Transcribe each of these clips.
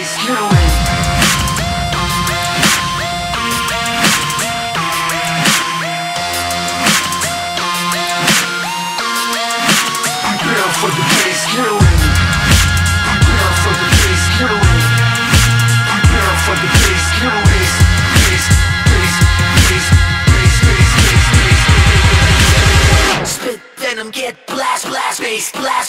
bass, killing. Prepare for the bass, killing. Prepare for the bass, killing. Prepare for the bass, killing. Bass, bass, bass, bass, bass, bass, bass, bass. Spit venom, get blast, blast, bass, blast.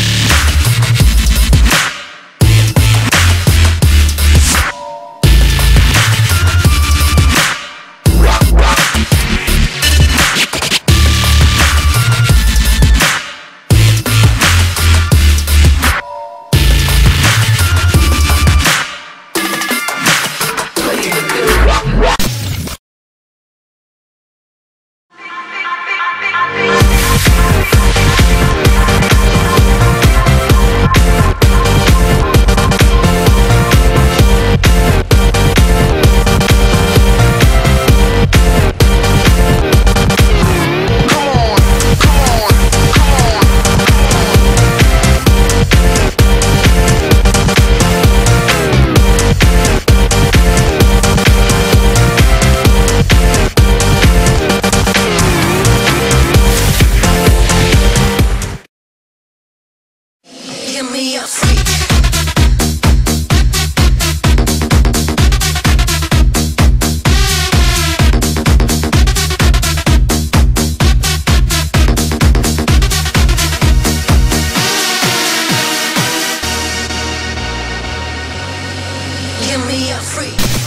Give me a freak. Give me a freak.